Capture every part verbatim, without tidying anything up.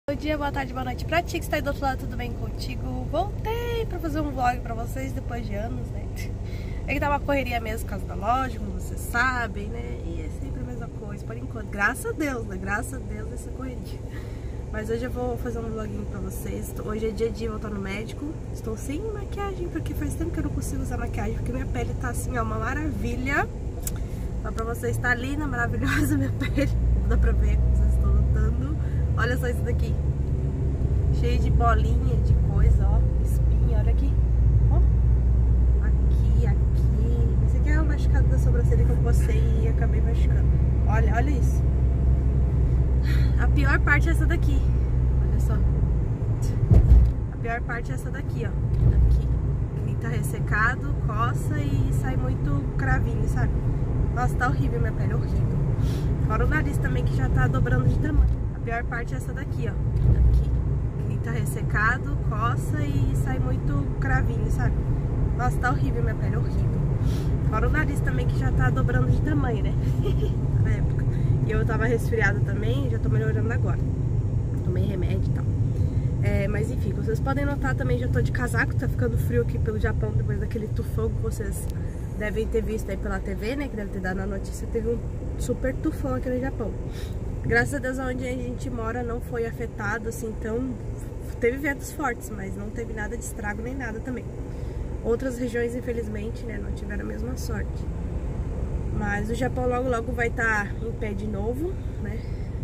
Bom dia, boa tarde, boa noite pra ti que está aí do outro lado, tudo bem contigo? Voltei pra fazer um vlog pra vocês depois de anos, né? É que tá uma correria mesmo por causa da loja, como vocês sabem, né? E é sempre a mesma coisa, por enquanto. Graças a Deus, né? Graças a Deus essa correria. Mas hoje eu vou fazer um vloguinho pra vocês. Hoje é dia de voltar no médico. Estou sem maquiagem, porque faz tempo que eu não consigo usar maquiagem, porque minha pele tá assim, ó, uma maravilha. Só pra vocês, tá linda, maravilhosa minha pele. Não dá pra ver como vocês estão notando. Olha só isso daqui. Cheio de bolinha, de coisa, ó. Espinha, olha aqui. Ó. Aqui, aqui. Esse aqui é o machucado da sobrancelha que eu postei e acabei machucando. Olha, olha isso. A pior parte é essa daqui. Olha só. A pior parte é essa daqui, ó. Aqui. Aqui tá ressecado, coça e sai muito cravinho, sabe? Nossa, tá horrível minha pele, horrível. Fora o nariz também, que já tá dobrando de tamanho. A pior parte é essa daqui, ó. Aqui. Aqui tá ressecado, coça e sai muito cravinho, sabe? Nossa, tá horrível minha pele, horrível. Fora o nariz também, que já tá dobrando de tamanho, né? Na época. E eu tava resfriada também, já tô melhorando agora. Tomei remédio e tal. É, mas enfim, vocês podem notar também, já tô de casaco, tá ficando frio aqui pelo Japão, depois daquele tufão que vocês devem ter visto aí pela T V, né? Que deve ter dado na notícia, teve um super tufão aqui no Japão. Graças a Deus, onde a gente mora não foi afetado, assim, então teve ventos fortes, mas não teve nada de estrago nem nada também. Outras regiões, infelizmente, né, não tiveram a mesma sorte. Mas o Japão logo logo vai estar em pé de novo, né?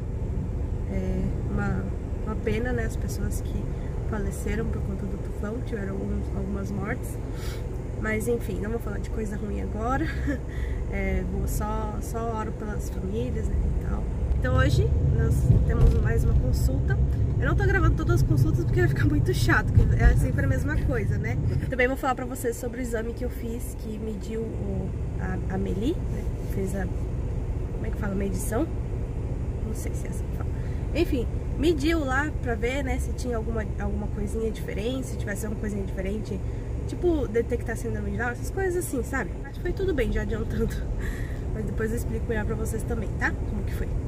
É uma, uma pena, né, as pessoas que faleceram por conta do tufão, tiveram alguns, algumas mortes. Mas enfim, não vou falar de coisa ruim agora. É, vou só, só oro pelas famílias, né, e tal. Então hoje nós temos mais uma consulta. Eu não tô gravando todas as consultas porque vai ficar muito chato, porque é sempre a mesma coisa, né? Também vou falar pra vocês sobre o exame que eu fiz, que mediu o, a, a Meli, né? Fez a... como é que fala? Medição? Não sei se é assim que fala. Enfim, mediu lá pra ver, né, se tinha alguma, alguma coisinha diferente, se tivesse alguma coisinha diferente, tipo detectar síndrome de Down, essas coisas assim, sabe? Acho que foi tudo bem, já adiantando. Mas depois eu explico melhor pra vocês também, tá? Como que foi.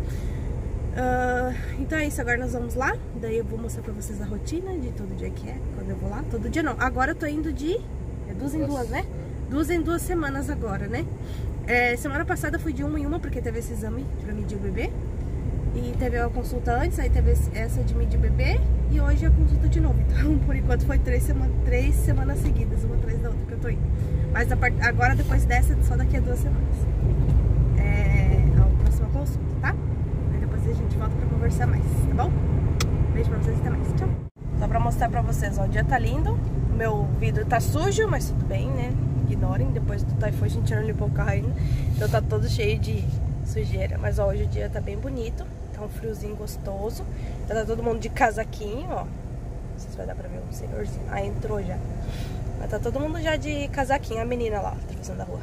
Uh, então é isso, agora nós vamos lá. Daí eu vou mostrar pra vocês a rotina de todo dia que é, quando eu vou lá. Todo dia não, agora eu tô indo de... é duas em duas, né? Duas em duas semanas agora, né? É, semana passada eu fui de uma em uma, porque teve esse exame pra medir o bebê. E teve a consulta antes, aí teve essa de medir o bebê. E hoje a consulta de novo. Então, por enquanto foi três, sema três semanas seguidas, uma atrás da outra que eu tô indo. Mas a part... agora, depois dessa, só daqui a duas semanas é a próxima consulta, tá? Aí depois a gente volta pra conversar mais, tá bom? Beijo pra vocês e até mais. Tchau! Só pra mostrar pra vocês, ó, o dia tá lindo. O meu vidro tá sujo, mas tudo bem, né? Ignorem, depois do typhoon a gente não limpou o carro ainda. Então tá todo cheio de sujeira. Mas ó, hoje o dia tá bem bonito. Tá um friozinho gostoso. Então tá todo mundo de casaquinho, ó. Não sei se vai dar pra ver um senhorzinho. Ah, entrou já. Mas tá todo mundo já de casaquinho. A menina lá, atravessando a rua.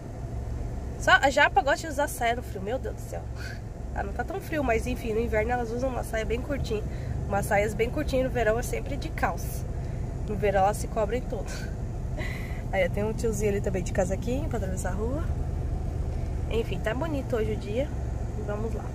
Só a Japa gosta de usar saia no frio, meu Deus do céu. Ah, não tá tão frio, mas enfim, no inverno elas usam uma saia bem curtinha. Umas saias bem curtinhas, no verão é sempre de calça. No verão elas se cobrem todas. Aí tem um tiozinho ali também de casaquinho pra atravessar a rua. Enfim, tá bonito hoje o dia. Vamos lá.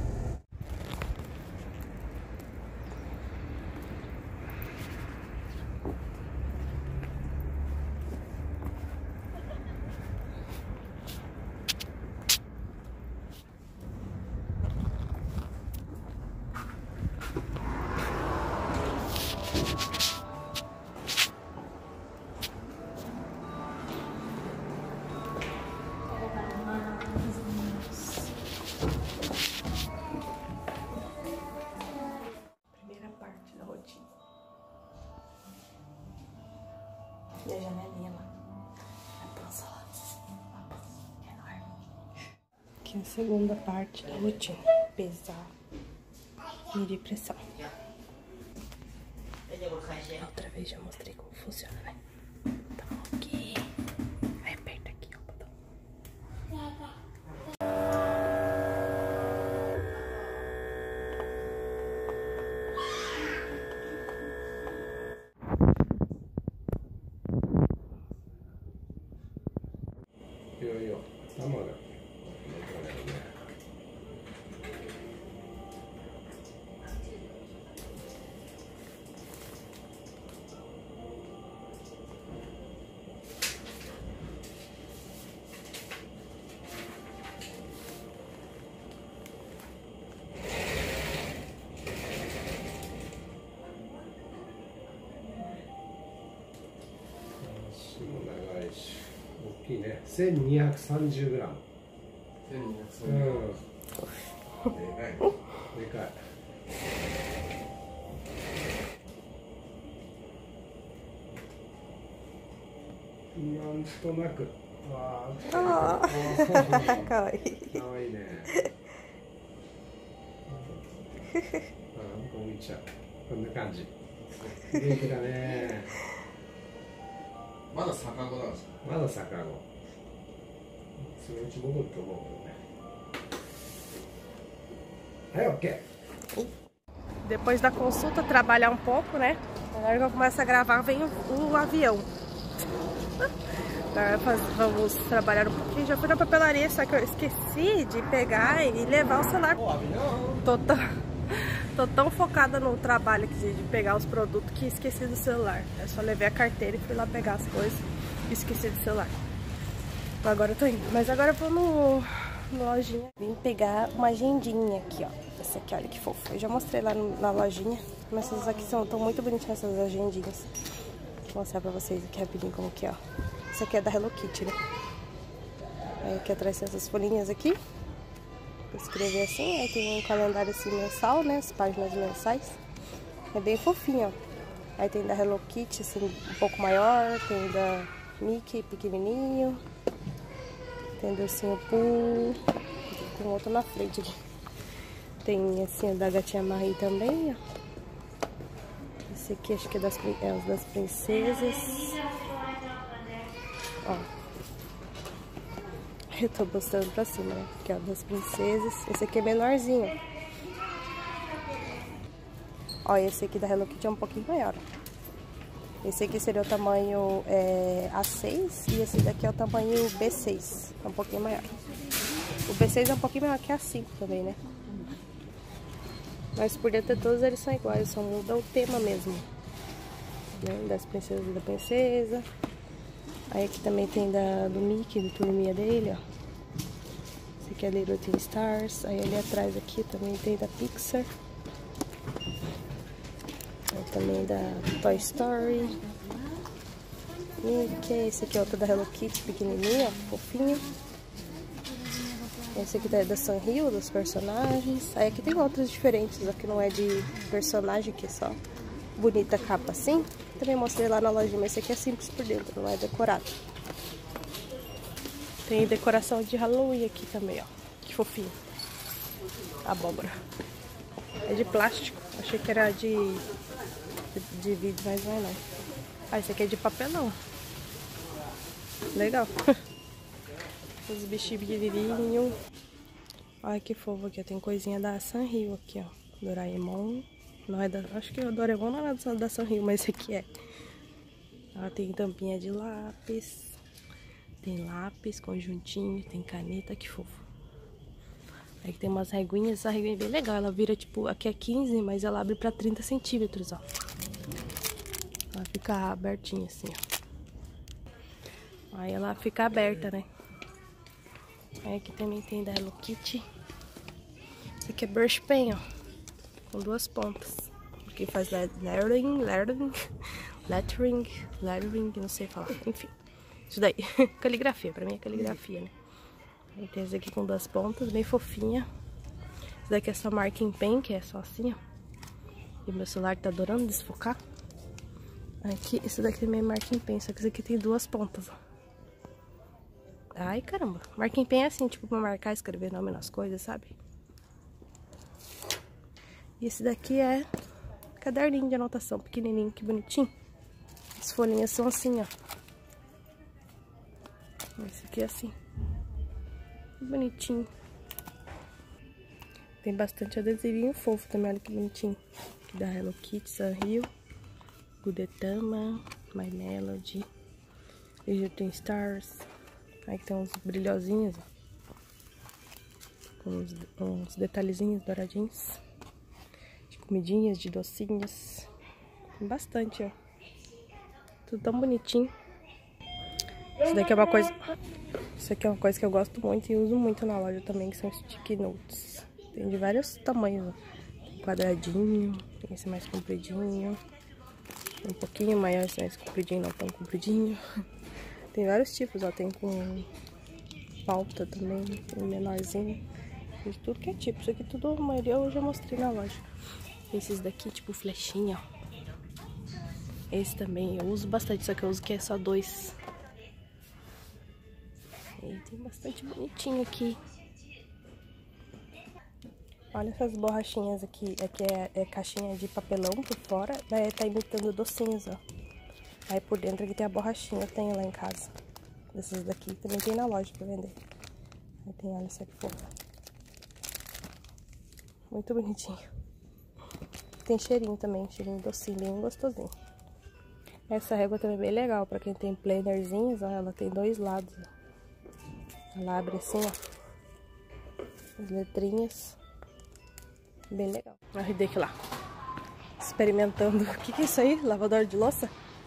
E a janelinha lá. A pança lá. Uma pança enorme. Aqui a segunda parte da rotina. Pesar. Medir pressão. Outra vez já mostrei como funciona, né? Então aqui. Aí aperta aqui, ó, o botão. 大きいね。せんにひゃくさんじゅうグラム。 せんにひゃくさんじゅうグラム。うん。でかい。 でかい。なんとなく。あああ、かわいい。 かわいいね。あ、こんにちは。こんな感じ。元気だね。 まだ逆子なんですか？ まだ逆子。そのうち戻ると思うけどね。はい、OK。 Depois da consulta, trabalhar um pouco, né? Na hora que eu começo a gravar, vem o, o avião. Vamos trabalhar um pouquinho. Já fui na papelaria, só que eu esqueci de pegar e levar o celular. Tô tão, tô tão focada no trabalho aqui de pegar os produtos que esqueci do celular. Eu só levei a carteira e fui lá pegar as coisas e esqueci do celular. Agora eu tô indo. Mas agora eu vou no, no lojinha. Vim pegar uma agendinha aqui, ó. Essa aqui, olha que fofo. Eu já mostrei lá no, na lojinha. Mas essas aqui são tão muito bonitinhas, essas agendinhas. Vou mostrar pra vocês aqui rapidinho como que é, ó. Essa aqui é da Hello Kitty, né? Aí aqui atrás tem essas folhinhas aqui. Pra escrever assim. Aí tem um calendário assim mensal, né? As páginas mensais. É bem fofinho, ó. Aí tem da Hello Kitty, assim, um pouco maior. Tem da Mickey, pequenininho. Tem do ursinho Pooh. Tem outro na frente aqui. Tem assim, da gatinha Marie também, ó. Esse aqui acho que é das, é os das princesas. Ó. Eu tô mostrando pra cima, né? Aqui, ó, das princesas. Esse aqui é menorzinho. Ó, esse aqui da Hello Kitty é um pouquinho maior. Esse aqui seria o tamanho é, A seis e esse daqui é o tamanho B seis. É um pouquinho maior. O B seis é um pouquinho maior que a cinco também, né? Mas por dentro todos eles são iguais, só muda o tema mesmo, né? Das princesas e da princesa. Aí aqui também tem da, do Mickey, do turminha dele, ó. Esse aqui é Little Teen Stars. Aí ali atrás aqui também tem da Pixar. Aí também da Toy Story. Mickey. Esse aqui é outro da Hello Kitty, pequenininho, ó, fofinho. Esse aqui é da Sanrio, dos personagens. Aí aqui tem outros diferentes, aqui não é de personagem, que é só bonita capa assim. Também mostrei lá na lojinha, mas esse aqui é simples por dentro, não é decorado. Tem decoração de Halloween aqui também, ó. Que fofinho. Abóbora. É de plástico. Achei que era de, de, de vidro, mas não é não. Ah, esse aqui é de papelão. Legal. Os bichinhos pequenininhos. Olha que fofo aqui, ó. Tem coisinha da Sanrio aqui, ó. Doraemon. Não é da, acho que o Doraemon não é da, da Sanrio, mas esse aqui é. Ela tem tampinha de lápis. Tem lápis, conjuntinho, tem caneta, que fofo. Aí tem umas reguinhas, essa reguinha é bem legal. Ela vira tipo, aqui é quinze, mas ela abre pra trinta centímetros, ó. Ela fica abertinha assim, ó. Aí ela fica aberta, né? Aí aqui também tem da Hello Kitty. Esse aqui é brush pen, ó. Com duas pontas. Porque faz lettering, lettering, lettering, lettering, não sei falar. Enfim, isso daí. Caligrafia, pra mim é caligrafia, né? Aí tem esse aqui com duas pontas, bem fofinha. Esse daqui é só marking pen, que é só assim, ó. E meu celular tá adorando desfocar. Aqui, esse daqui também é marking pen, só que esse aqui tem duas pontas, ó. Ai, caramba. Marking pen é assim, tipo, pra marcar, escrever nome nas coisas, sabe? E esse daqui é caderninho de anotação, pequenininho, que bonitinho. As folhinhas são assim, ó. Esse aqui é assim. Bonitinho. Tem bastante adesivinho fofo também, olha que bonitinho. Aqui da Hello Kitty, Sanrio, Gudetama, My Melody, Little Teen Stars. Aí tem uns brilhosinhos, ó. Com uns, uns detalhezinhos douradinhos. De comidinhas, de docinhos. Tem bastante, ó. Tudo tão bonitinho. Isso daqui é uma coisa... Isso aqui é uma coisa que eu gosto muito e uso muito na loja também, que são stick notes. Tem de vários tamanhos, ó. Tem quadradinho, tem esse mais compridinho. Um pouquinho maior, esse mais compridinho, não tão compridinho. Tem vários tipos, ó. Tem com pauta também, tem menorzinho. De tudo que é tipo. Isso aqui tudo, a maioria eu já mostrei na loja. Esses daqui, tipo flechinha, ó. Esse também eu uso bastante, só que eu uso que é só dois. E tem bastante bonitinho aqui. Olha essas borrachinhas aqui. Aqui é, é caixinha de papelão por fora. Daí tá imitando docinhos, ó. Aí por dentro aqui tem a borrachinha. Eu tenho lá em casa. Desses daqui também tem na loja pra vender. Aí tem, olha essa que fofa. Muito bonitinho. Tem cheirinho também, cheirinho docinho, bem gostosinho. Essa régua também é bem legal pra quem tem plannerzinhos, ó. Ela tem dois lados, ó. Ela abre assim, ó. As letrinhas. Bem legal. Olha o Hideki lá. Experimentando. O que que é isso aí? Lavador de louça?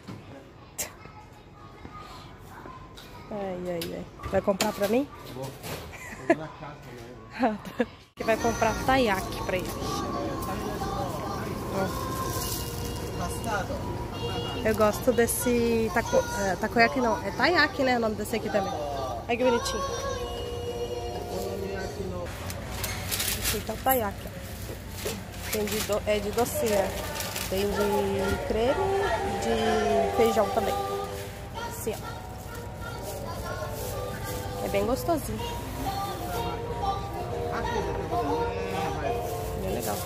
Ai, ai, ai. Vai comprar pra mim? Vou. Vou na casa também. Que vai comprar taiyaki pra ele. Eu gosto desse taco, é, takoyaki não, é taiyaki, né, o nome desse aqui também. Olha que bonitinho. Esse aqui é o taiyaki. Tem de do, é de docinha. Tem de creme e de feijão também. Assim, ó. É bem gostosinho. Bem legal.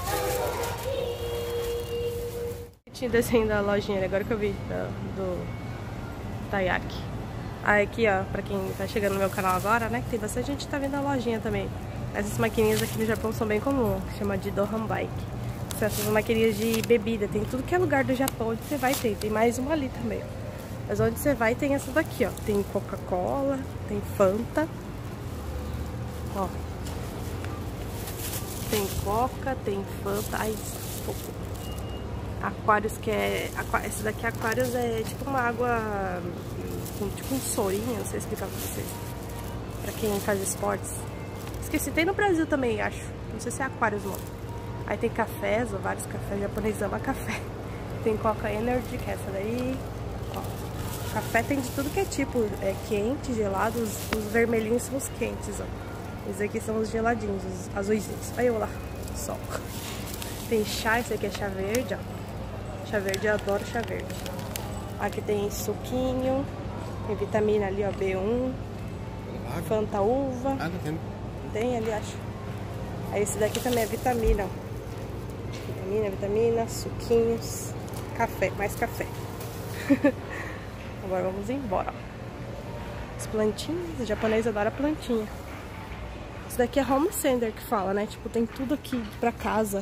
Tinha desenho da lojinha, agora que eu vi, do, do taiyaki. Aí aqui, ó, pra quem tá chegando no meu canal agora, né, que tem bastante gente que tá vendo a lojinha também. Essas maquininhas aqui no Japão são bem comuns, chama de Dohan Bike. São essas maquininhas de bebida, tem tudo que é lugar do Japão onde você vai ter. Tem mais uma ali também, ó. Mas onde você vai tem essa daqui, ó. Tem Coca-Cola, tem Fanta. Ó. Tem Coca, tem Fanta. Ai, fofo. Aquários que é... Esse daqui, Aquários, é tipo uma água... Com, tipo um sorinho, não sei explicar pra vocês. Pra quem faz esportes. Esqueci, tem no Brasil também, acho. Não sei se é Aquários o nome. Aí tem cafés, ó, vários cafés. Japoneses amam café. Tem Coca Energy, que é essa daí. Ó. Café tem de tudo que é tipo, é quente, gelado, os, os vermelhinhos são os quentes, ó. Esses aqui são os geladinhos, os azuizinhos. Olha eu lá, sol. Tem chá, esse aqui é chá verde, ó. Chá verde, eu adoro chá verde. Aqui tem suquinho, tem vitamina ali, ó, B um. Fanta uva. Ah, tá tendo. Tem ali, acho. Aí esse daqui também é vitamina, ó. Vitamina, vitamina, suquinhos, café, mais café. Agora vamos embora. As plantinhas, o japonês adora plantinha. Isso daqui é home center que fala, né? Tipo, tem tudo aqui pra casa.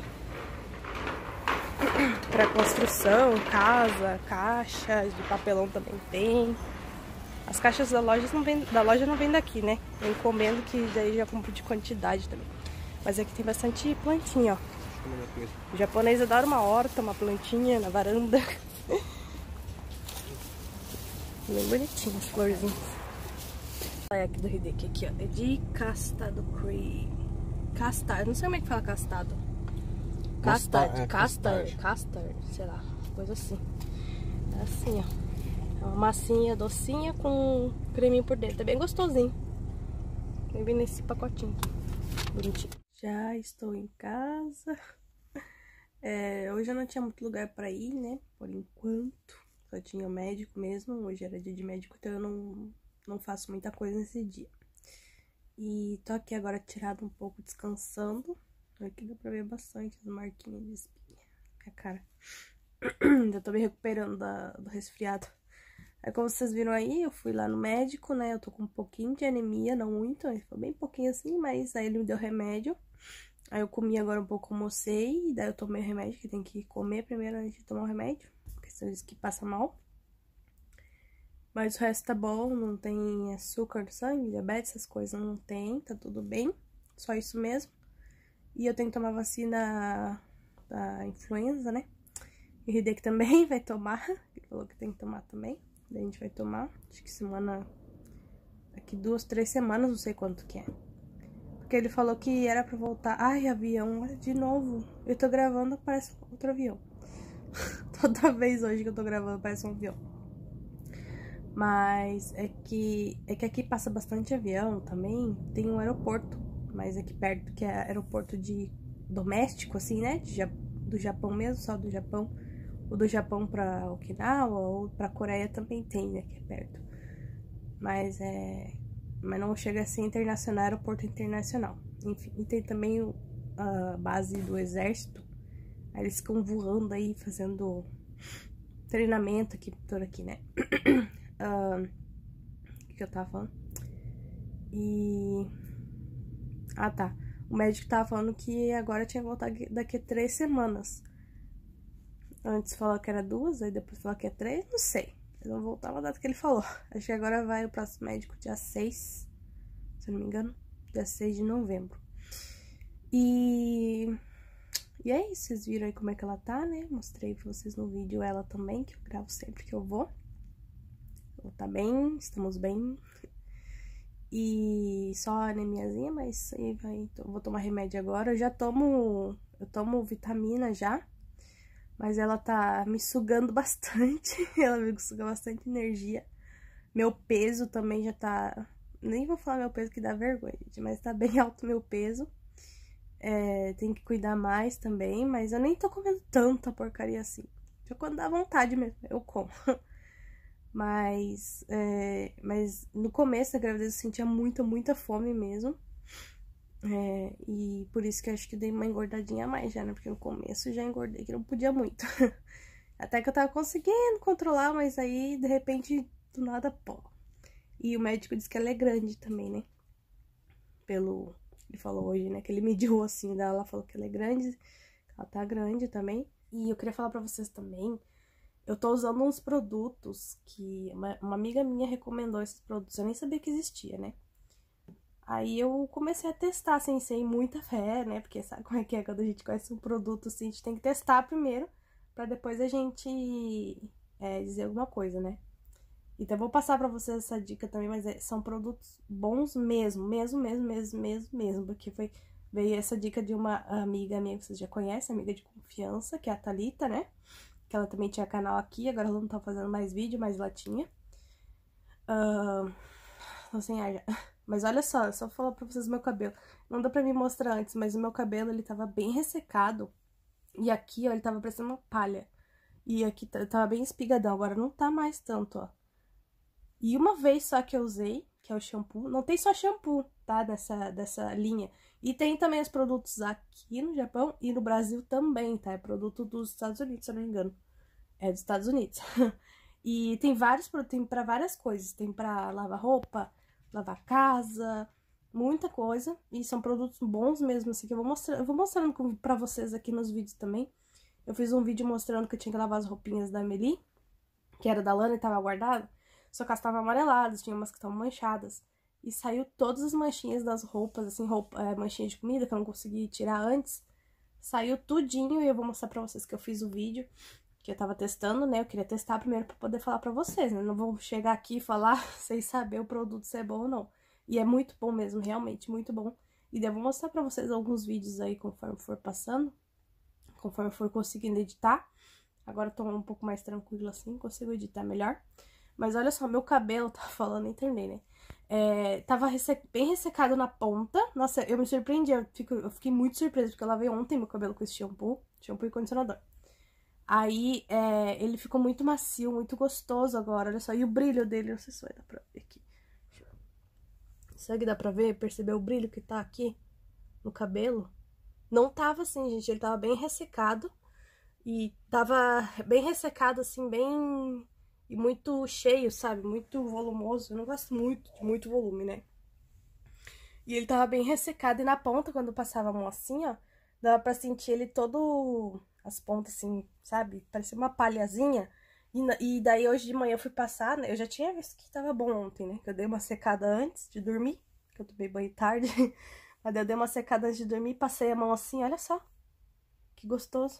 Pra construção, casa, caixas de papelão também tem. As caixas da loja não vem, da loja não vem daqui, né? Eu encomendo que daí já compro de quantidade também. Mas aqui tem bastante plantinha, ó. O japonês adora uma horta, uma plantinha na varanda. Bem bonitinho as florzinhas. Olha aqui do Hideki, aqui, ó. É de castado cream. Castard, não sei como é que fala castado. Castard, é, castard, castard, sei lá, coisa assim. É assim, ó. É uma massinha docinha com creminho por dentro. É bem gostosinho. Vem bem nesse pacotinho aqui. Bonitinho. Já estou em casa. É, hoje eu não tinha muito lugar pra ir, né? Por enquanto. Só tinha o médico mesmo, hoje era dia de médico, então eu não, não faço muita coisa nesse dia. E tô aqui agora tirado um pouco, descansando. Aqui dá pra ver bastante as marquinhas de espinha. A cara. Ainda tô me recuperando da, do resfriado. Aí como vocês viram aí, eu fui lá no médico, né? Eu tô com um pouquinho de anemia, não muito, foi bem pouquinho assim, mas aí ele me deu remédio. Aí eu comi agora um pouco, almocei, e daí eu tomei o remédio, que tem que comer primeiro antes de tomar o remédio. Questão disso que passa mal. Mas o resto tá bom, não tem açúcar no sangue, diabetes, essas coisas não tem, tá tudo bem. Só isso mesmo. E eu tenho que tomar vacina da influenza, né? E o Hideki também vai tomar, ele falou que tem que tomar também. Daí a gente vai tomar, acho que semana... Daqui duas, três semanas, não sei quanto que é. Porque ele falou que era pra voltar... Ai, avião, de novo. Eu tô gravando, parece outro avião. Toda vez hoje que eu tô gravando parece um avião. Mas é que, é que aqui passa bastante avião também, tem um aeroporto, mas aqui perto, que é aeroporto de doméstico, assim, né? De, do Japão mesmo, só do Japão. O do Japão pra Okinawa ou pra Coreia também tem, né? Que é perto. Mas é... Mas não chega a ser internacional, aeroporto internacional. Enfim, e tem também a base do exército. Aí eles ficam voando aí, fazendo treinamento aqui, por aqui, né? Uh, o que eu tava falando? E... Ah, tá. O médico tava falando que agora tinha que voltar daqui a três semanas. Antes falou que era duas, aí depois falou que é três, não sei. Eu vou voltar na data que ele falou. Acho que agora vai o próximo médico dia seis, se eu não me engano. Dia seis de novembro. E... E é isso, vocês viram aí como é que ela tá, né? Mostrei pra vocês no vídeo ela também, que eu gravo sempre que eu vou. Ela tá bem, estamos bem. E só a anemiazinha, mas aí vai, eu vou tomar remédio agora. Eu já tomo, eu tomo vitamina já, mas ela tá me sugando bastante. Ela me suga bastante energia. Meu peso também já tá, nem vou falar meu peso que dá vergonha, gente, mas tá bem alto meu peso. É, tem que cuidar mais também, mas eu nem tô comendo tanta porcaria assim. Só quando dá vontade mesmo, eu como. Mas, é, mas no começo da gravidez eu sentia muita, muita fome mesmo. É, e por isso que eu acho que dei uma engordadinha a mais já, né? Porque no começo eu já engordei, que não podia muito. Até que eu tava conseguindo controlar, mas aí, de repente, do nada, pô. E o médico disse que ela é grande também, né? Pelo... Ele falou hoje, né? Que ele mediu assim dela, ela falou que ela é grande. Ela tá grande também. E eu queria falar pra vocês também... Eu tô usando uns produtos que uma, uma amiga minha recomendou esses produtos. Eu nem sabia que existia, né? Aí eu comecei a testar, sem sem muita fé, né? Porque sabe como é que é quando a gente conhece um produto assim, a gente tem que testar primeiro, pra depois a gente é, dizer alguma coisa, né? Então eu vou passar pra vocês essa dica também, mas é, são produtos bons mesmo, mesmo, mesmo, mesmo, mesmo, mesmo. Porque foi, veio essa dica de uma amiga minha que vocês já conhecem, amiga de confiança, que é a Thalita, né? Que ela também tinha canal aqui, agora ela não tá fazendo mais vídeo, mas ela tinha. Uh, tô sem ar já. Mas olha só, só vou falar pra vocês o meu cabelo. Não dá pra me mostrar antes, mas o meu cabelo, ele tava bem ressecado. E aqui, ó, ele tava parecendo uma palha. E aqui tava bem espigadão, agora não tá mais tanto, ó. E uma vez só que eu usei, que é o shampoo. Não tem só shampoo, tá? Dessa, dessa linha. E tem também os produtos aqui no Japão e no Brasil também, tá? É produto dos Estados Unidos, se eu não me engano. É dos Estados Unidos. E tem vários produtos, tem pra várias coisas. Tem pra lavar roupa, lavar casa, muita coisa. E são produtos bons mesmo, assim, que eu vou mostrar. Eu vou mostrando pra vocês aqui nos vídeos também. Eu fiz um vídeo mostrando que eu tinha que lavar as roupinhas da Amelie, que era da Lana e tava guardada. Só que elas estavam amareladas, tinha umas que estavam manchadas. E saiu todas as manchinhas das roupas, assim, roupa, é, manchinha de comida que eu não consegui tirar antes. Saiu tudinho e eu vou mostrar pra vocês que eu fiz o vídeo, que eu tava testando, né? Eu queria testar primeiro pra poder falar pra vocês, né? Não vou chegar aqui e falar sem saber o produto se é bom ou não. E é muito bom mesmo, realmente, muito bom. E daí eu vou mostrar pra vocês alguns vídeos aí conforme for passando, conforme for conseguindo editar. Agora eu tô um pouco mais tranquila assim, consigo editar melhor. Mas olha só, meu cabelo, tá falando na internet, né? É, tava resse... bem ressecado na ponta. Nossa, eu me surpreendi, eu, fico... eu fiquei muito surpresa, porque eu lavei ontem meu cabelo com esse shampoo, shampoo e condicionador. Aí, é, ele ficou muito macio, muito gostoso agora, olha só. E o brilho dele, não sei se vai dar pra ver aqui. Será que dá pra ver, perceber o brilho que tá aqui no cabelo? Não tava assim, gente, ele tava bem ressecado. E tava bem ressecado, assim, bem... E muito cheio, sabe? Muito volumoso. Eu não gosto muito de muito volume, né? E ele tava bem ressecado. E na ponta, quando eu passava a mão assim, ó, dava pra sentir ele todo... As pontas, assim, sabe? Parecia uma palhazinha. E, e daí, hoje de manhã, eu fui passar, né? Eu já tinha visto que tava bom ontem, né? Que eu dei uma secada antes de dormir. Que eu tomei banho tarde. Mas daí eu dei uma secada antes de dormir. Passei a mão assim, olha só. Que gostoso.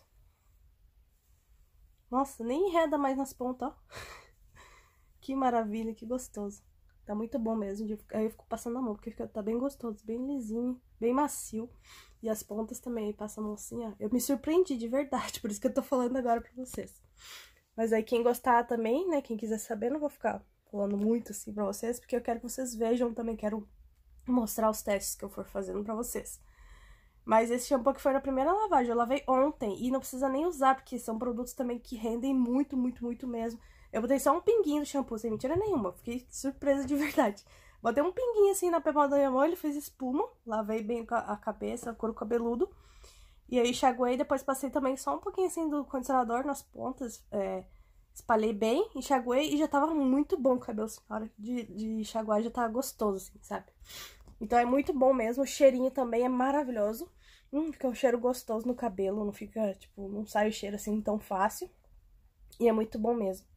Nossa, nem enreda mais nas pontas, ó. Que maravilha, que gostoso. Tá muito bom mesmo. Aí eu fico passando a mão, porque fica, tá bem gostoso, bem lisinho, bem macio. E as pontas também, passa a mão assim, ó. Eu me surpreendi de verdade, por isso que eu tô falando agora pra vocês. Mas aí quem gostar também, né, quem quiser saber, não vou ficar falando muito assim pra vocês, porque eu quero que vocês vejam também, quero mostrar os testes que eu for fazendo pra vocês. Mas esse shampoo que foi na primeira lavagem, eu lavei ontem e não precisa nem usar, porque são produtos também que rendem muito, muito, muito mesmo. Eu botei só um pinguinho do shampoo, sem mentira nenhuma, fiquei surpresa de verdade. Botei um pinguinho assim na palma da minha mão, ele fez espuma, lavei bem a cabeça, o couro cabeludo. E aí enxaguei, depois passei também só um pouquinho assim do condicionador nas pontas, é, espalhei bem, enxaguei e já tava muito bom o cabelo, assim, na hora de, de enxaguar já tava gostoso, assim, sabe? Então é muito bom mesmo, o cheirinho também é maravilhoso. Hum, fica um cheiro gostoso no cabelo, não fica, tipo, não sai o cheiro assim tão fácil. E é muito bom mesmo.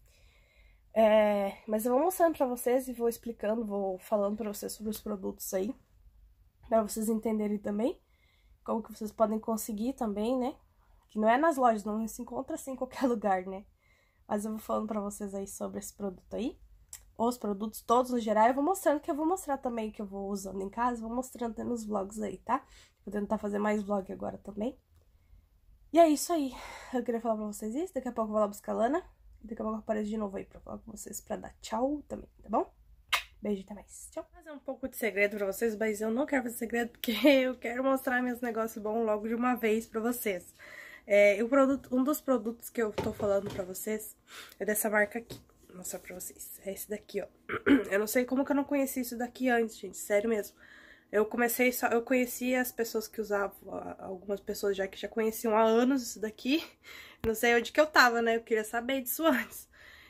É, mas eu vou mostrando pra vocês e vou explicando, vou falando pra vocês sobre os produtos aí. Pra vocês entenderem também como que vocês podem conseguir também, né? Que não é nas lojas, não se encontra assim em qualquer lugar, né? Mas eu vou falando pra vocês aí sobre esse produto aí. Os produtos todos no geral, eu vou mostrando, que eu vou mostrar também que eu vou usando em casa, vou mostrando nos vlogs aí, tá? Vou tentar fazer mais vlog agora também. E é isso aí. Eu queria falar pra vocês isso, daqui a pouco eu vou lá buscar a Lana. E daqui a pouco eu apareço de novo aí pra falar com vocês, pra dar tchau também, tá bom? Beijo e até mais. Tchau. Vou fazer um pouco de segredo pra vocês, mas eu não quero fazer segredo porque eu quero mostrar meus negócios bons logo de uma vez pra vocês. É, o produto, um dos produtos que eu tô falando pra vocês é dessa marca aqui. Vou mostrar pra vocês. É esse daqui, ó. Eu não sei como que eu não conheci isso daqui antes, gente. Sério mesmo. Eu comecei só... Eu conhecia as pessoas que usavam... Algumas pessoas já que já conheciam há anos isso daqui. Não sei onde que eu tava, né? Eu queria saber disso antes.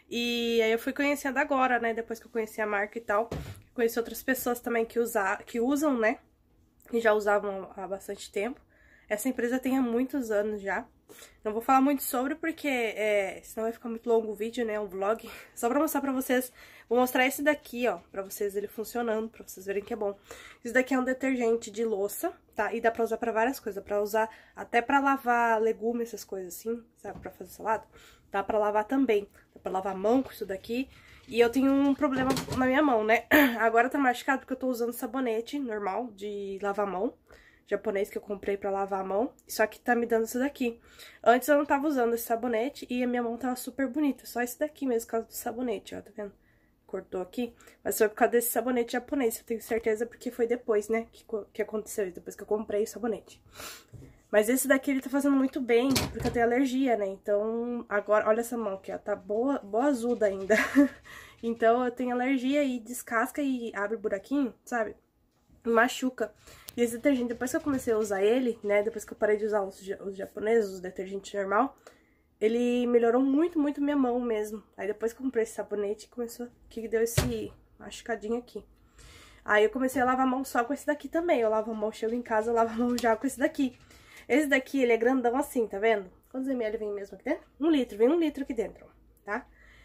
E aí eu fui conhecendo agora, né? Depois que eu conheci a marca e tal. Conheci outras pessoas também que, usa... que usam, né? E já usavam há bastante tempo. Essa empresa tem há muitos anos já. Não vou falar muito sobre porque é, senão vai ficar muito longo o vídeo, né? Um vlog. Só pra mostrar pra vocês. Vou mostrar esse daqui, ó. Pra vocês ele funcionando, pra vocês verem que é bom. Esse daqui é um detergente de louça, tá? E dá pra usar pra várias coisas. Dá pra usar até pra lavar legumes, essas coisas assim, sabe? Pra fazer salada. Dá pra lavar também. Dá pra lavar a mão com isso daqui. E eu tenho um problema na minha mão, né? Agora tá machucado porque eu tô usando sabonete normal de lavar a mão. Japonês que eu comprei pra lavar a mão, só que tá me dando isso daqui. Antes eu não tava usando esse sabonete e a minha mão tava super bonita, só esse daqui mesmo, por causa do sabonete, ó, tá vendo? Cortou aqui, mas foi por causa desse sabonete japonês, eu tenho certeza, porque foi depois, né, que, que aconteceu isso, depois que eu comprei o sabonete. Mas esse daqui ele tá fazendo muito bem, porque eu tenho alergia, né, então agora, olha essa mão aqui, ó, tá boa, boa azuda ainda. Então eu tenho alergia e descasca e abre buraquinho, sabe? Machuca. E esse detergente, depois que eu comecei a usar ele, né, depois que eu parei de usar os, os japoneses, os detergentes normal, ele melhorou muito, muito minha mão mesmo. Aí depois que eu comprei esse sabonete, começou, que deu esse machucadinho aqui. Aí eu comecei a lavar a mão só com esse daqui também. Eu lavo a mão, chego em casa, eu lavo a mão já com esse daqui. Esse daqui, ele é grandão assim, tá vendo? Quantos ml vem mesmo aqui dentro? Um litro, vem um litro aqui dentro, tá?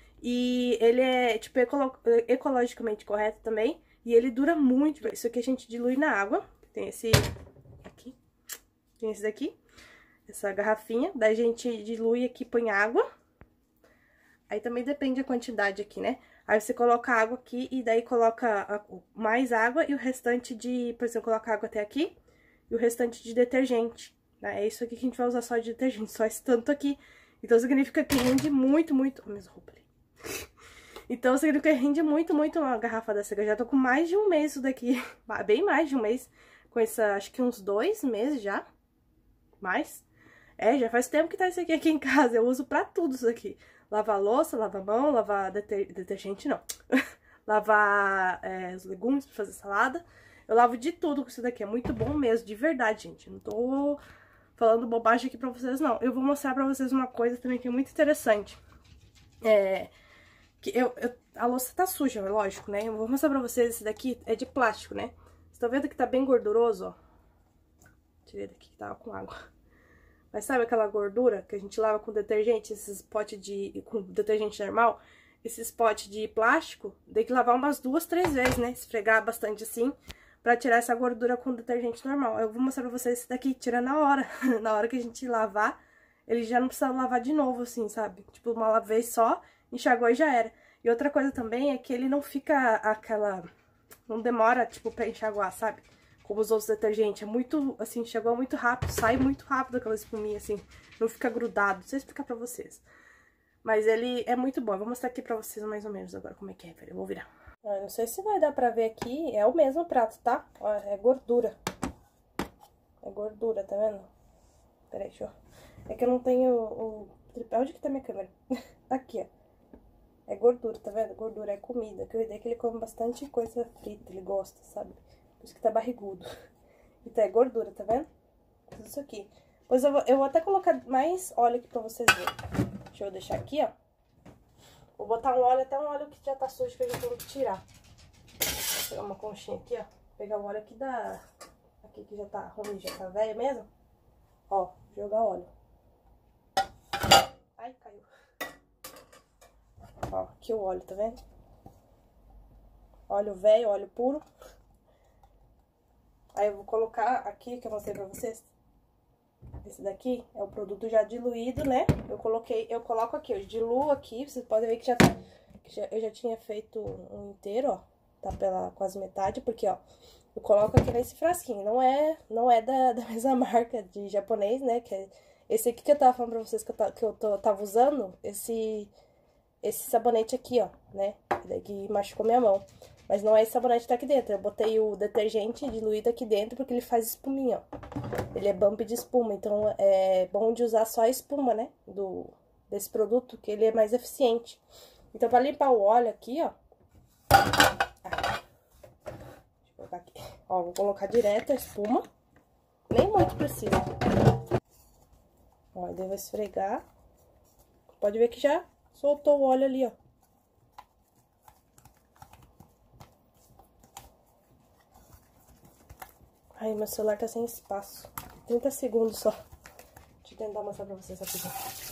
E ele é, tipo, ecolo ecologicamente correto também. E ele dura muito. Isso aqui a gente dilui na água. Tem esse aqui, tem esse daqui, essa garrafinha, daí a gente dilui aqui, põe água, aí também depende da quantidade aqui, né? Aí você coloca água aqui e daí coloca mais água e o restante de, por exemplo, coloca água até aqui e o restante de detergente, né? É isso aqui que a gente vai usar só de detergente, só esse tanto aqui. Então significa que rende muito, muito... Oh, minhas roupas ali. Então significa que rende muito, muito uma garrafa dessa. Eu já tô com mais de um mês isso daqui, bem mais de um mês. Com essa, acho que uns dois meses já, mais. É, já faz tempo que tá isso aqui aqui em casa, eu uso pra tudo isso aqui. Lavar louça, lavar mão, lavar deter, detergente, não. Lavar é, os legumes pra fazer salada. Eu lavo de tudo com isso daqui, é muito bom mesmo, de verdade, gente. Não tô falando bobagem aqui pra vocês, não. Eu vou mostrar pra vocês uma coisa também que é muito interessante. É... que eu, eu, a louça tá suja, lógico, né? Eu vou mostrar pra vocês, esse daqui é de plástico, né? Vocês estão vendo que tá bem gorduroso, ó? Tirei daqui que tava com água. Mas sabe aquela gordura que a gente lava com detergente, esses potes de... com detergente normal? Esses potes de plástico, tem que lavar umas duas, três vezes, né? Esfregar bastante assim, pra tirar essa gordura com detergente normal. Eu vou mostrar pra vocês esse daqui, tira na hora. Na hora que a gente lavar, ele já não precisa lavar de novo, assim, sabe? Tipo, uma vez só, enxagou e já era. E outra coisa também é que ele não fica aquela... não demora, tipo, pra enxaguar, sabe? Como os outros detergentes. É muito, assim, enxaguou muito rápido, sai muito rápido aquela espuminha, assim. Não fica grudado. Não sei explicar pra vocês. Mas ele é muito bom. Eu vou mostrar aqui pra vocês mais ou menos agora como é que é. Peraí, eu vou virar. Eu não sei se vai dar pra ver aqui. É o mesmo prato, tá? Ó, é gordura. É gordura, tá vendo? Peraí, deixa eu... É que eu não tenho o tripé. Onde que tá minha câmera? Aqui, ó. É gordura, tá vendo? Gordura é comida. Que eu ideia que ele come bastante coisa frita. Ele gosta, sabe? Por isso que tá barrigudo. Então é gordura, tá vendo? Tudo isso aqui. Pois eu vou, eu vou até colocar mais óleo aqui pra vocês verem. Deixa eu deixar aqui, ó. Vou botar um óleo, até um óleo que já tá sujo, que eu já tenho que tirar. Vou pegar uma conchinha aqui, ó. Pegar o óleo aqui da... Aqui que já tá ruim, já tá velho mesmo. Ó, jogar óleo. Ai, caiu. Ó, aqui o óleo, tá vendo? Óleo velho, óleo puro. Aí eu vou colocar aqui, que eu mostrei pra vocês. Esse daqui é o produto já diluído, né? Eu coloquei, eu coloco aqui, eu diluo aqui. Vocês podem ver que já tá... Que já, eu já tinha feito um inteiro, ó. Tá pela quase metade, porque, ó... Eu coloco aqui nesse frasquinho. Não é, não é da, da mesma marca de japonês, né? Que é esse aqui que eu tava falando pra vocês que eu, tá, que eu tô, tava usando. Esse, esse sabonete aqui, ó, né? Que machucou minha mão. Mas não é esse sabonete que tá aqui dentro. Eu botei o detergente diluído aqui dentro porque ele faz espuminha, ó. Ele é bump de espuma. Então, é bom de usar só a espuma, né? Do, desse produto, que ele é mais eficiente. Então, pra limpar o óleo aqui, ó. Aqui. Ó, vou colocar direto a espuma. Nem muito precisa. Ó, devo esfregar. Pode ver que já soltou o óleo ali, ó. Ai, meu celular tá sem espaço. trinta segundos só. Deixa eu tentar mostrar pra vocês rapidinho.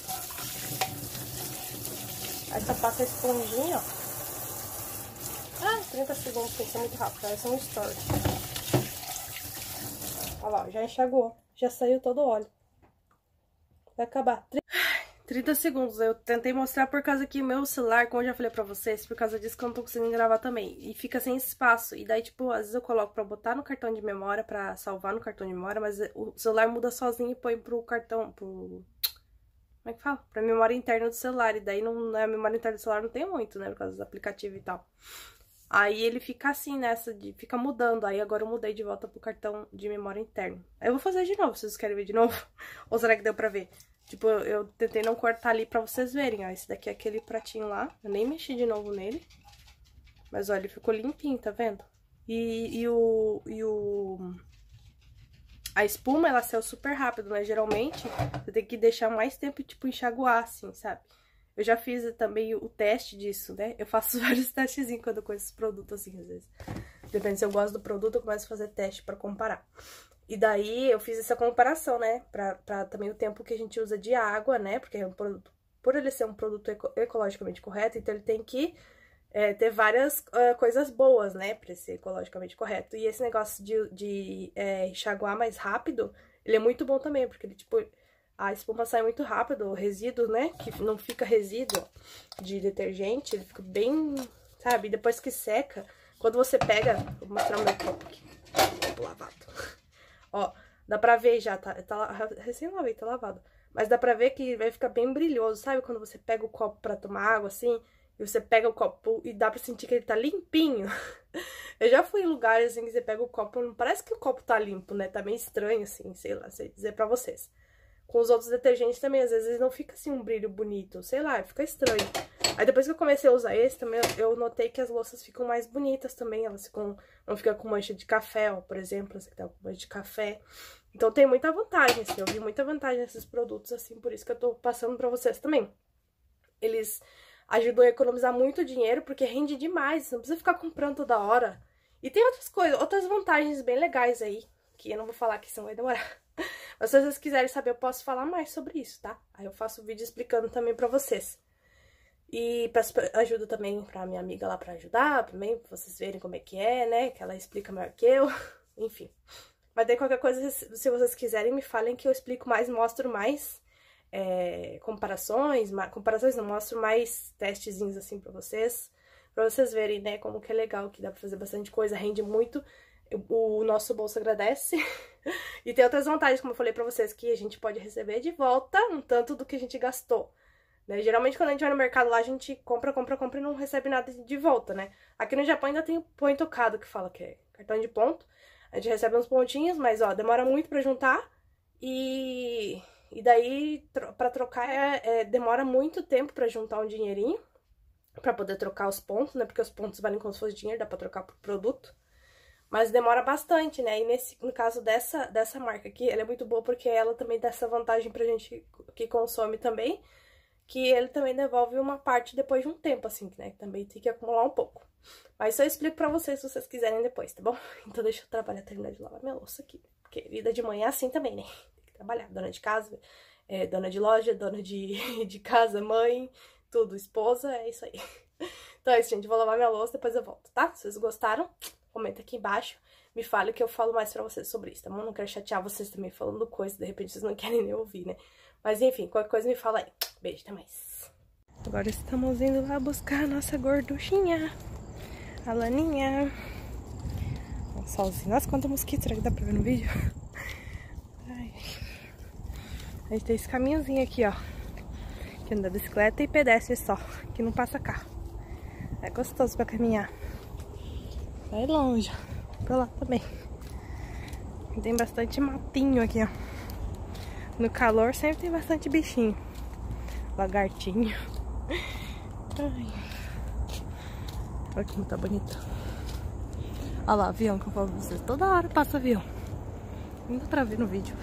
Aí só passa a esponjinha, ó. Ah, trinta segundos, tem que ser muito rápido, parece um story. Olha lá, já enxagou, já saiu todo o óleo. Vai acabar. trinta segundos, eu tentei mostrar por causa que o meu celular, como eu já falei pra vocês, por causa disso que eu não tô conseguindo gravar também. E fica sem espaço, e daí, tipo, às vezes eu coloco pra botar no cartão de memória, pra salvar no cartão de memória, mas o celular muda sozinho e põe pro cartão, pro... Como é que fala? Pra memória interna do celular, e daí não, a memória interna do celular não tem muito, né, por causa dos aplicativos e tal. Aí ele fica assim, nessa de... Fica mudando. Aí agora eu mudei de volta pro cartão de memória interna. Aí eu vou fazer de novo, se vocês querem ver de novo. Ou será que deu pra ver? Tipo, eu, eu tentei não cortar ali pra vocês verem, ó. Esse daqui é aquele pratinho lá. Eu nem mexi de novo nele. Mas, olha, ele ficou limpinho, tá vendo? E, e o... E o... A espuma, ela saiu super rápido, né? Geralmente, você tem que deixar mais tempo, tipo, enxaguar, assim, sabe? Eu já fiz também o teste disso, né? Eu faço vários testezinhos quando eu conheço esse produto, assim, às vezes. Depende se eu gosto do produto, eu começo a fazer teste pra comparar. E daí, eu fiz essa comparação, né? Pra, pra também o tempo que a gente usa de água, né? Porque é um produto, por ele ser um produto eco, ecologicamente correto, então ele tem que é, ter várias uh, coisas boas, né? Pra ser ecologicamente correto. E esse negócio de, de é, enxaguar mais rápido, ele é muito bom também, porque ele, tipo... A espuma sai muito rápido, o resíduo, né? Que não fica resíduo de detergente, ele fica bem, sabe? Depois que seca, quando você pega... Vou mostrar o meu copo aqui. Copo lavado. Ó, dá pra ver já, tá, tá recém-lavei, tá lavado. Mas dá pra ver que vai ficar bem brilhoso, sabe? Quando você pega o copo pra tomar água, assim, e você pega o copo e dá pra sentir que ele tá limpinho. Eu já fui em lugares, assim, que você pega o copo, não parece que o copo tá limpo, né? Tá meio estranho, assim, sei lá, sei dizer pra vocês. Com os outros detergentes também, às vezes não fica assim um brilho bonito, sei lá, fica estranho. Aí depois que eu comecei a usar esse também, eu notei que as louças ficam mais bonitas também, elas ficam, não ficam com mancha de café, ó, por exemplo, essa aqui tá com mancha de café. Então tem muita vantagem, assim, eu vi muita vantagem nesses produtos, assim, por isso que eu tô passando pra vocês também. Eles ajudam a economizar muito dinheiro, porque rende demais, você não precisa ficar comprando toda hora. E tem outras coisas, outras vantagens bem legais aí, que eu não vou falar que senão vai demorar. Mas se vocês quiserem saber, eu posso falar mais sobre isso, tá? Aí eu faço um vídeo explicando também pra vocês. E peço ajuda também pra minha amiga lá pra ajudar, também, pra vocês verem como é que é, né? Que ela explica melhor que eu, enfim. Mas daí qualquer coisa, se vocês quiserem, me falem que eu explico mais, mostro mais é, comparações, comparações não, mostro mais testezinhos assim pra vocês. Pra vocês verem, né, como que é legal, que dá pra fazer bastante coisa, rende muito. O nosso bolso agradece. E tem outras vantagens, como eu falei pra vocês, que a gente pode receber de volta um tanto do que a gente gastou. né? Geralmente quando a gente vai no mercado lá, a gente compra, compra, compra e não recebe nada de volta, né? Aqui no Japão ainda tem o põe tocado, que fala que é cartão de ponto. A gente recebe uns pontinhos, mas ó, demora muito pra juntar. E, e daí, pra trocar, é, é, demora muito tempo pra juntar um dinheirinho. Pra poder trocar os pontos, né? Porque os pontos valem como se fosse dinheiro, dá pra trocar por produto. Mas demora bastante, né? E nesse, no caso dessa, dessa marca aqui, ela é muito boa porque ela também dá essa vantagem pra gente que consome também. Que ele também devolve uma parte depois de um tempo, assim, né? Também tem que acumular um pouco. Mas eu explico pra vocês se vocês quiserem depois, tá bom? Então deixa eu trabalhar, terminar de lavar minha louça aqui. Porque vida de mãe é assim também, né? Tem que trabalhar. Dona de casa, é, dona de loja, dona de, de casa, mãe, tudo, esposa, é isso aí. Então é isso, gente. Vou lavar minha louça, depois eu volto, tá? Se vocês gostaram, comenta aqui embaixo. Me fale que eu falo mais pra vocês sobre isso, tá bom? Não quero chatear vocês também falando coisa, de repente vocês não querem nem ouvir, né? Mas enfim, qualquer coisa me fala aí. Beijo, até mais. Agora estamos indo lá buscar a nossa gorduchinha, a Laninha. Um solzinho. Nossa, quanto mosquito, será que dá pra ver no vídeo? Ai. A gente tem esse caminhozinho aqui, ó, que anda bicicleta e pedestre só, que não passa carro. É gostoso pra caminhar. Vai longe, pra lá também. Tem bastante matinho aqui, ó. No calor sempre tem bastante bichinho. Lagartinho. Ai. Olha como tá bonito. Olha lá, avião que eu falo pra vocês. Toda hora passa avião. Não dá pra ver no vídeo.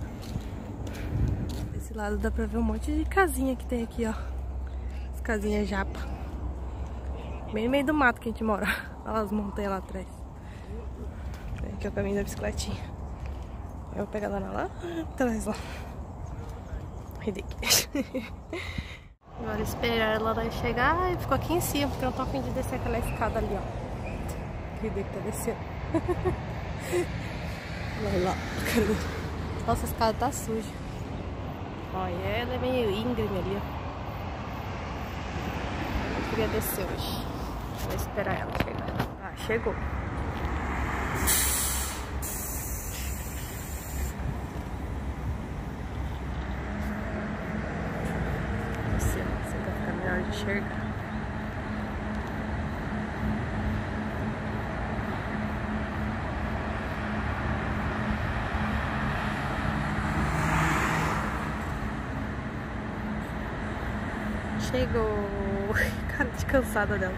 Desse lado dá pra ver um monte de casinha que tem aqui, ó. As casinhas japa. Bem no meio do mato que a gente mora. Olha as montanhas lá atrás. Aqui é o caminho da bicicletinha. Eu vou pegar lá lá atrás, lá. Ridículo. Agora esperar ela vai chegar e ficou aqui em cima, porque eu não tô a fim de descer aquela escada ali, ó. Ridículo, tá descendo. Olha lá. Nossa, a escada tá suja. Olha, ela é meio íngreme ali, ó. Eu queria descer hoje. Vou esperar ela chegar. Ah, chegou. De enxergar. Chegou. Cara de cansada dela.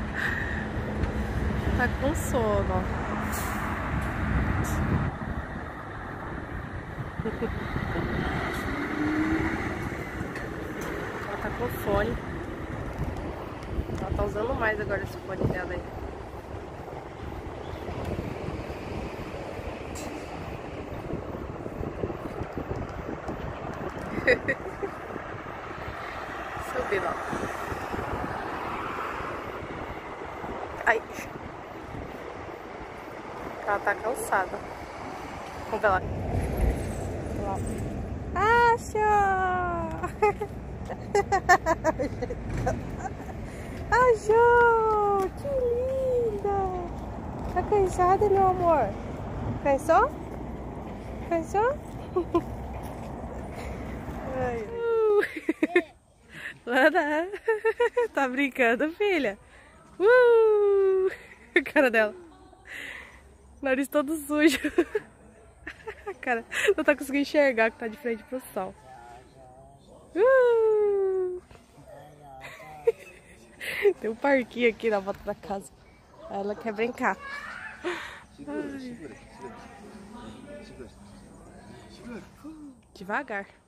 Tá com sono, ó. Ela tá com fone. Ela tá usando mais agora esse fone dela aí. Subi lá. Ai. Ela tá cansada. Vamos ver lá. Acha! Achou! Que linda! Tá cansada, meu amor? Cansou? Cansou? Ai. Uh. Lana! Tá brincando, filha? Uh. A cara dela. Nariz todo sujo. A cara não tá conseguindo enxergar que tá de frente pro sol. Uh. Tem um parquinho aqui na volta da casa. Ela quer brincar. Ai. Devagar.